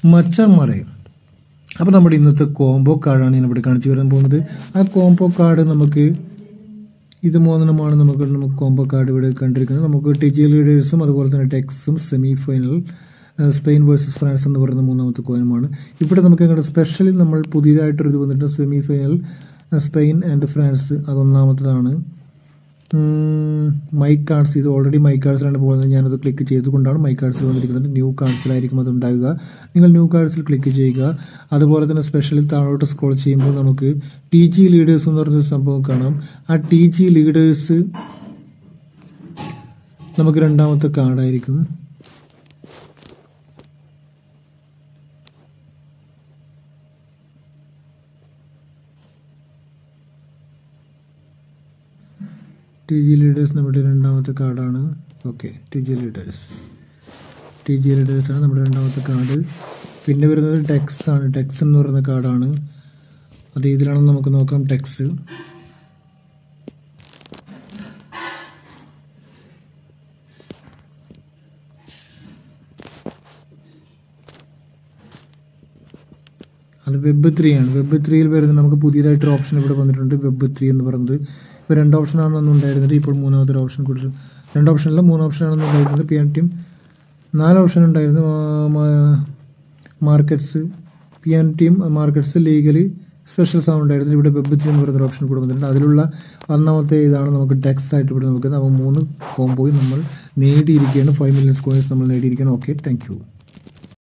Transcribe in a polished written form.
മച്ചന്മാരെ, അപ്പോൾ നമ്മുടെ ഇന്നത്തെ കോംബോ കാർഡാണ് ഞാൻ ഇവിടെ കാണിച്ചു വരാൻ പോകുന്നത്. ആ കോംബോ കാർഡ് നമുക്ക് ഇത് മൂന്നെണ്ണമാണ് നമുക്ക് കോംബോ കാർഡ് ഇവിടെ കണ്ടിരിക്കുന്നത്. നമുക്ക് ടിജി ലീഡേഴ്സും അതുപോലെ തന്നെ ടെക്സും semi final Spain versus France എന്ന് പറയുന്ന മൂന്നാമത്തെ കോയിനുമാണ്. ഇവിടെ നമുക്ക് അങ്ങനെ സ്പെഷ്യലി നമ്മൾ പുതിയതായിട്ടൊരു ഇത് വന്നിട്ട് semi final Spain and France, അതൊന്നാമത്തതാണ്. മൈ കാർഡ്സ്, ഇത് ഓൾറെഡി മൈ കാർഡ്സിലാണ് പോകുന്നത്. ഞാനത് ക്ലിക്ക് ചെയ്തുകൊണ്ടാണ് മൈ കാർഡ്സിൽ വന്നിരിക്കുന്നത്. ന്യൂ കാർഡ്സിലായിരിക്കും അത് ഉണ്ടാകുക. നിങ്ങൾ ന്യൂ കാർഡ്സിൽ ക്ലിക്ക് ചെയ്യുക. അതുപോലെ തന്നെ സ്പെഷ്യലി താഴോട്ട് സ്ക്രോൾ ചെയ്യുമ്പോൾ നമുക്ക് ടി ജി ലീഡേഴ്സ് എന്ന് പറഞ്ഞൊരു സംഭവം കാണാം. ആ ടി ജി ലീഡേഴ്സ് നമുക്ക് രണ്ടാമത്തെ കാർഡായിരിക്കും. ടി ജി ലീഡേഴ്സ് നമ്മുടെ രണ്ടാമത്തെ കാർഡാണ്. ഓക്കെ, ടി ജി ലീഡേഴ്സാണ് നമ്മുടെ രണ്ടാമത്തെ കാർഡ്. പിന്നെ വരുന്നത് ടെക്സ് ആണ്. ടെക്സ് എന്ന് പറയുന്ന കാർഡാണ്. അത് ഇതിലാണെന്ന് നമുക്ക് നോക്കാം. ടെക്സ് അത് വെബ് 3 ആണ്. വെബ് 3യിൽ വരുന്നത് നമുക്ക് പുതിയതായിട്ടൊരു ഓപ്ഷൻ ഇവിടെ വന്നിട്ടുണ്ട്. വെബ് 3 എന്ന് പറയുന്നത് ഇപ്പോൾ 2 ഓപ്ഷനാണെന്ന് ഉണ്ടായിരുന്നത്. ഇപ്പോൾ മൂന്നാമത്തെ ഓപ്ഷൻ കൊടുത്തു. 2 ഓപ്ഷനല്ല, 3 ഓപ്ഷനാണെന്ന് ഉണ്ടായിരുന്നത്. PNTയും 4 ഓപ്ഷൻ ഉണ്ടായിരുന്നു. മാർക്കറ്റ്സ്, PNTയും മാർക്കറ്റ്സ്, ലീഗലി, സ്പെഷ്യൽ സൗണ്ട് ഉണ്ടായിരുന്നു. ഇവിടെ വെബ് 3 എന്ന് പറയുന്ന ഓപ്ഷൻ കൂടെ വന്നിട്ടുണ്ട്. അതിലുള്ള ഒന്നാമത്തെ ഇതാണ് നമുക്ക് ടെക്സ് ആയിട്ട് ഇവിടെ നോക്കുന്നത്. അപ്പോൾ 3 കോംബോയും നമ്മൾ നേടിയിരിക്കുകയാണ്. 5 മില്യൺ കോയിൻസ് നമ്മൾ നേടിയിരിക്കുകയാണ്. Okay, thank you.